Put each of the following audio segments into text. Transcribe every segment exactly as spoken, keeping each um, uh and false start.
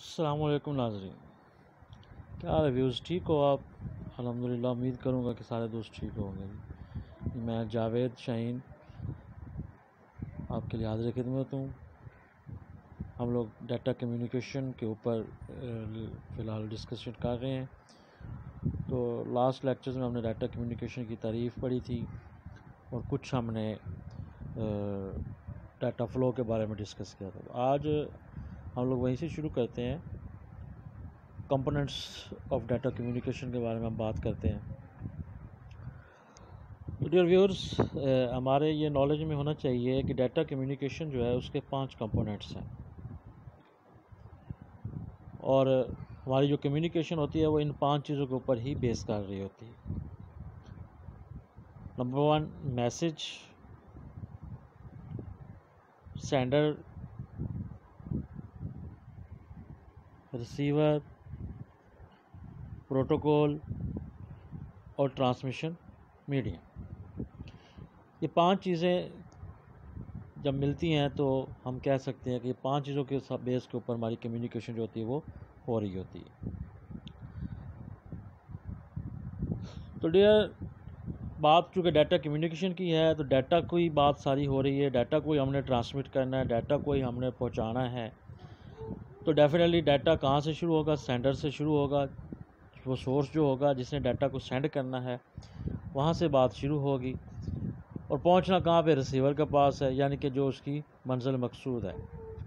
अस्सलाम वालेकुम नाज़रीन, क्या हाल है व्यूज़? ठीक हो आप? अल्हम्दुलिल्लाह, उम्मीद करूँगा कि सारे दोस्त ठीक होंगे। मैं जावेद शाहीन आपके लिए हाज़िर खिदमत हूँ। हम लोग डाटा कम्युनिकेशन के ऊपर फ़िलहाल डिस्कशन कर रहे हैं। तो लास्ट लेक्चर्स में हमने डाटा कम्युनिकेशन की तारीफ़ पढ़ी थी और कुछ हमने डाटा फ़्लो के बारे में डिस्कस किया था। आज हम लोग वहीं से शुरू करते हैं। कंपोनेंट्स ऑफ डाटा कम्युनिकेशन के बारे में हम बात करते हैं। तो डियर व्यूअर्स, हमारे ये नॉलेज में होना चाहिए कि डाटा कम्युनिकेशन जो है उसके पांच कंपोनेंट्स हैं और हमारी जो कम्युनिकेशन होती है वो इन पांच चीज़ों के ऊपर ही बेस कर रही होती है। Number one, message, sender, receiver, protocol और ट्रांसमिशन मीडिया। ये पांच चीज़ें जब मिलती हैं तो हम कह सकते हैं कि पांच चीज़ों के बेस के ऊपर हमारी कम्युनिकेशन जो होती है वो हो रही होती है। तो डियर, बात चूँकि डाटा कम्युनिकेशन की है तो डाटा को ही बात सारी हो रही है। डाटा को ही हमने ट्रांसमिट करना है, डाटा को ही हमने पहुंचाना है। तो डेफिनेटली डाटा कहाँ से शुरू होगा? सेंडर से शुरू होगा। वो सोर्स जो होगा जिसने डाटा को सेंड करना है वहाँ से बात शुरू होगी और पहुंचना कहाँ पे? रिसीवर के पास है, यानी कि जो उसकी मंजिल मकसूद है।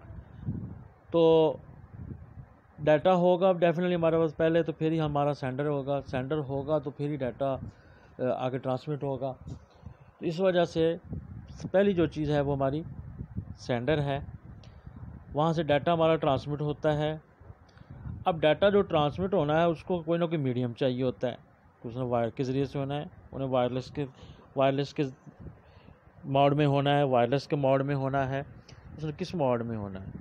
तो डाटा होगा डेफिनेटली हमारे पास पहले, तो फिर ही हमारा सेंडर होगा। सेंडर होगा तो फिर ही डाटा आगे ट्रांसमिट होगा। तो इस वजह से पहली जो चीज़ है वो हमारी सेंडर है। वहाँ से डाटा हमारा ट्रांसमिट होता है। अब डाटा जो ट्रांसमिट होना है उसको कोई ना कोई मीडियम चाहिए होता है। उसने वायर के ज़रिए से होना है, उन्हें वायरलेस के वायरलेस के मोड में होना है, वायरलेस के मोड में होना है, उसने किस मोड में होना है।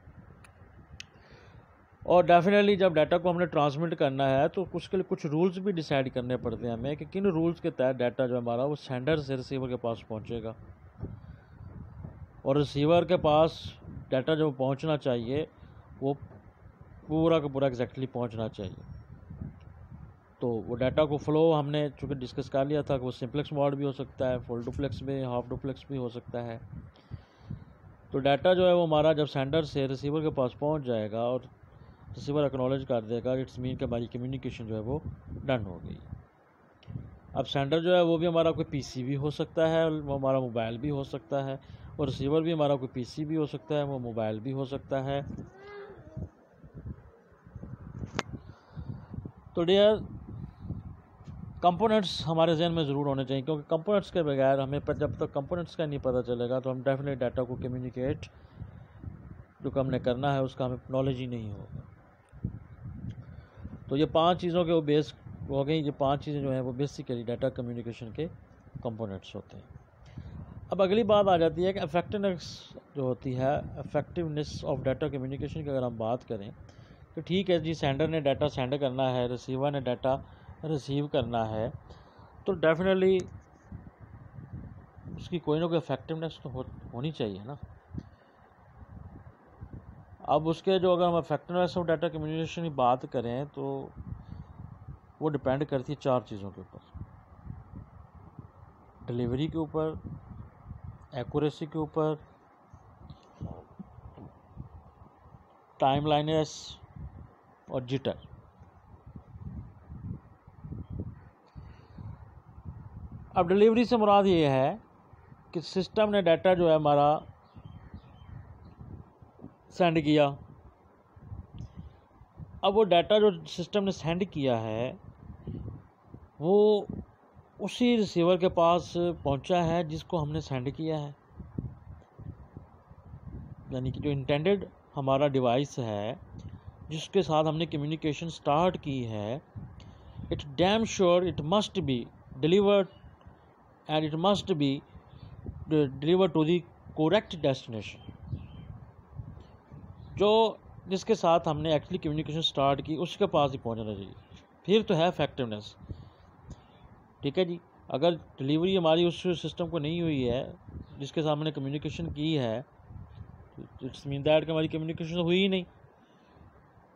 और डेफिनेटली जब डाटा को हमने ट्रांसमिट करना है तो उसके लिए कुछ रूल्स भी डिसाइड करने पड़ते हैं हमें कि किन रूल्स के तहत डाटा जो हमारा वो सेंडर से रिसीवर के पास पहुंचेगा और रिसीवर के पास डाटा जो पहुंचना चाहिए वो पूरा का पूरा एग्जैक्टली पहुंचना चाहिए। तो वो डाटा को फ़्लो हमने चूँकि डिस्कस कर लिया था कि वो सिंपलेक्स मोड भी हो सकता है, फुल डुप्लेक्स में, हाफ डुप्लेक्स भी हो सकता है। तो डाटा जो है वो हमारा जब सेंडर से रिसीवर के पास पहुंच जाएगा और रिसीवर एक्नॉलेज कर देगा, इट्स मीन कि हमारी कम्युनिकेशन जो है वो डन हो गई। अब सेंडर जो है वो भी हमारा कोई पीसी भी हो सकता है, वो हमारा मोबाइल भी हो सकता है, और रिसीवर भी हमारा कोई पीसी भी हो सकता है, वो मोबाइल भी हो सकता है। तो डियर, कंपोनेंट्स हमारे जहन में ज़रूर होने चाहिए, क्योंकि कंपोनेंट्स के बगैर हमें जब तक कंपोनेंट्स का नहीं पता चलेगा तो हम डेफिनेट डाटा को कम्युनिकेट जो हमने करना है उसका हमें नॉलेज ही नहीं होगा। तो ये पांच चीज़ों के वो बेस हो गई। ये पांच चीज़ें जो हैं वो बेसिकली डाटा कम्युनिकेशन के कंपोनेंट्स होते हैं। अब अगली बात आ जाती है कि इफेक्टिवनेस जो होती है, इफेक्टिवनेस ऑफ डाटा कम्युनिकेशन की अगर हम बात करें तो ठीक है जी, सेंडर ने डाटा सेंड करना है, रिसीवर ने डाटा रिसीव करना है, तो डेफिनेटली उसकी कोई ना कोई इफेक्टिवनेस तो हो, होनी चाहिए ना। अब उसके जो अगर हम इफेक्टिवनेस ऑफ डाटा कम्युनिकेशन की बात करें तो वो डिपेंड करती है चार चीज़ों के ऊपर: डिलीवरी के ऊपर, एक्यूरेसी के ऊपर, टाइमलाइनेस और जिटर। अब डिलीवरी से मुराद ये है कि सिस्टम ने डाटा जो है हमारा सेंड किया। अब वो डाटा जो सिस्टम ने सेंड किया है वो उसी रिसीवर के पास पहुंचा है जिसको हमने सेंड किया है, यानी कि जो इंटेंडेड हमारा डिवाइस है जिसके साथ हमने कम्युनिकेशन स्टार्ट की है, it damn sure it must be delivered and it must be delivered to the correct destination. जो जिसके साथ हमने एक्चुअली कम्युनिकेशन स्टार्ट की उसके पास ही पहुंचना चाहिए, फिर तो है इफेक्टिवनेस। ठीक है जी, अगर डिलीवरी हमारी उस सिस्टम को नहीं हुई है जिसके साथ हमने कम्युनिकेशन की है, इट्स मीन दैट कि हमारी कम्युनिकेशन हुई ही नहीं।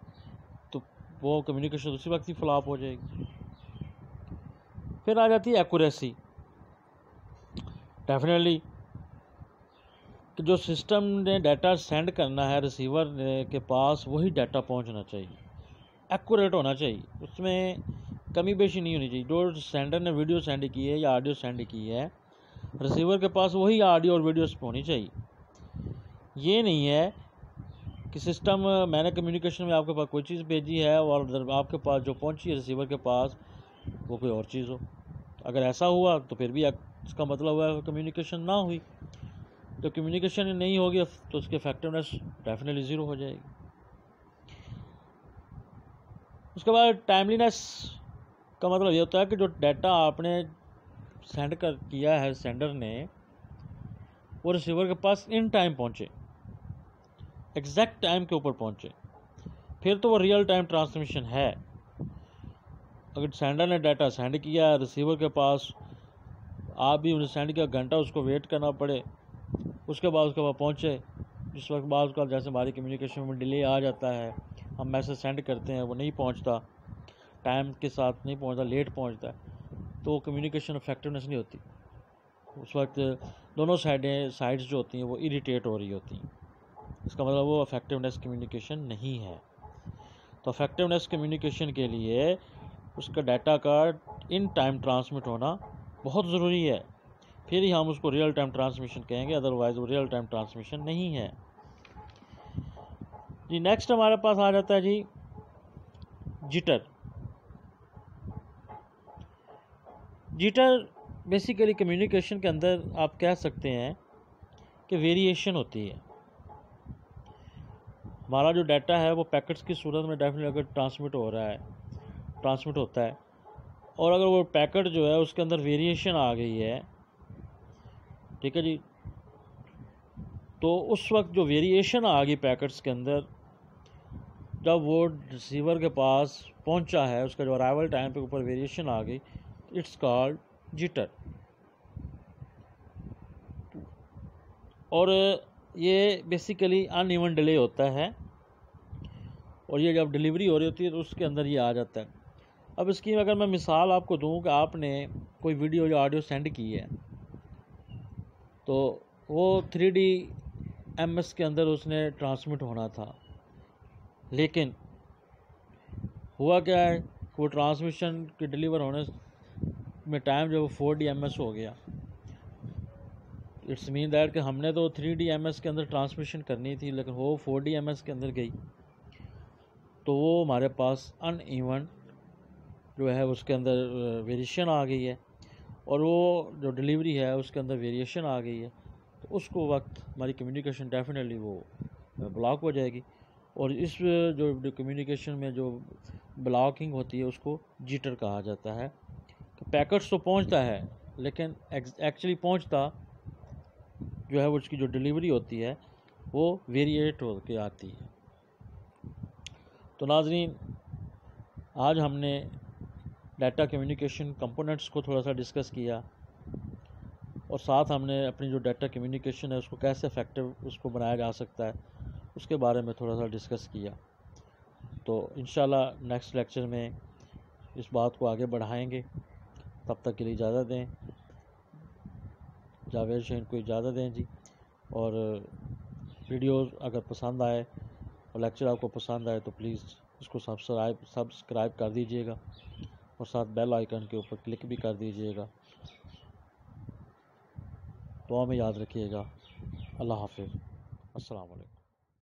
वो कम्युनिकेशन उसी वक्त ही फ्लॉप हो जाएगी। फिर आ जाती है एक्यूरेसी। डेफिनेटली कि जो सिस्टम ने डाटा सेंड करना है रिसीवर के पास वही डाटा पहुंचना चाहिए, एक्यूरेट होना चाहिए, उसमें कमी बेशी नहीं होनी चाहिए। जो सेंडर ने वीडियो सेंड की है या ऑडियो सेंड की है रिसीवर के पास वही ऑडियो और वीडियो होनी चाहिए। ये नहीं है कि सिस्टम मैंने कम्युनिकेशन में आपके पास कोई चीज़ भेजी है और आपके पास जो पहुंची है रिसीवर के पास वो कोई और चीज़ हो। अगर ऐसा हुआ तो फिर भी इसका मतलब हुआ कम्युनिकेशन ना हुई। तो कम्युनिकेशन नहीं होगी तो उसकी इफेक्टिवनेस डेफिनेटली ज़ीरो हो जाएगी। उसके बाद टाइमलीनेस का मतलब ये होता है कि जो डाटा आपने सेंड कर किया है सेंडर ने वो रिसीवर के पास इन टाइम पहुँचे, एग्जैक्ट टाइम के ऊपर पहुँचे, फिर तो वो रियल टाइम ट्रांसमिशन है। अगर सेंडर ने डाटा सेंड किया रिसीवर के पास, आप भी उन्हें सेंड किया, घंटा उसको वेट करना पड़े, उसके बाद उसके पास पहुँचे, जिस वक्त बाद उसका जैसे हमारी कम्युनिकेशन में डिले आ जाता है, हम मैसेज सेंड करते हैं वो नहीं पहुँचता, टाइम के साथ नहीं पहुँचता, लेट पहुँचता है, तो कम्युनिकेशन इफेक्टिवनेस नहीं होती। उस वक्त दोनों साइडें साइड्स जो होती हैं वो इरिटेट हो रही होती हैं। इसका मतलब वो इफेक्टिवनेस कम्युनिकेशन नहीं है। तो इफेक्टिवनेस कम्युनिकेशन के लिए उसका डाटा का इन टाइम ट्रांसमिट होना बहुत ज़रूरी है, फिर ही हम उसको रियल टाइम ट्रांसमिशन कहेंगे, अदरवाइज़ वो रियल टाइम ट्रांसमिशन नहीं है जी। नेक्स्ट हमारे पास आ जाता है जी जिटर। जिटर बेसिकली कम्युनिकेशन के अंदर आप कह सकते हैं कि वेरिएशन होती है। हमारा जो डाटा है वो पैकेट्स की सूरत में डेफिनेटली अगर ट्रांसमिट हो रहा है ट्रांसमिट होता है और अगर वो पैकेट जो है उसके अंदर वेरिएशन आ गई है, ठीक है जी, तो उस वक्त जो वेरिएशन आ गई पैकेट्स के अंदर, जब वो रिसीवर के पास पहुंचा है उसका जो अराइवल टाइम पे ऊपर वेरिएशन आ गई, इट्स कॉल्ड जिटर। और ये बेसिकली अनइवन डिले होता है और ये जब डिलीवरी हो रही होती है तो उसके अंदर ये आ जाता है। अब इसकी अगर मैं मिसाल आपको दूं कि आपने कोई वीडियो या ऑडियो सेंड की है तो वो थ्री डी एम एस के अंदर उसने ट्रांसमिट होना था, लेकिन हुआ क्या है वो ट्रांसमिशन के डिलीवर होने में टाइम जो फोर डी एम एस हो गया। इट्स मीन दैट कि हमने तो थ्री डी एम एस के अंदर ट्रांसमिशन करनी थी लेकिन वो फोर डी एम एस के अंदर गई, तो वो हमारे पास अनइवन जो है उसके अंदर वेरिएशन आ गई है और वो जो डिलीवरी है उसके अंदर वेरिएशन आ गई है, तो उसको वक्त हमारी कम्युनिकेशन डेफिनेटली वो ब्लॉक हो जाएगी। और इस जो कम्युनिकेशन में जो ब्लॉकिंग होती है उसको जिटर कहा जाता है। तो पैकेट्स तो पहुंचता है लेकिन एक्चुअली पहुंचता जो है वो उसकी जो डिलीवरी होती है वो वेरिएट हो के आती है। तो नाज़रीन, आज हमने डाटा कम्युनिकेशन कंपोनेंट्स को थोड़ा सा डिस्कस किया और साथ हमने अपनी जो डाटा कम्युनिकेशन है उसको कैसे इफेक्टिव उसको बनाया जा सकता है उसके बारे में थोड़ा सा डिस्कस किया। तो इंशाल्लाह नेक्स्ट लेक्चर में इस बात को आगे बढ़ाएंगे। तब तक के लिए इजाज़त दें, जावेद शहीन को इजाज़त दें जी। और वीडियोस अगर पसंद आए और लेक्चर आपको पसंद आए तो प्लीज़ इसको सब्सक्राइब सब्सक्राइब कर दीजिएगा और साथ बेल आइकन के ऊपर क्लिक भी कर दीजिएगा। दुआ में याद रखिएगा। अल्लाह हाफिज़। अस्सलाम वालेकुम।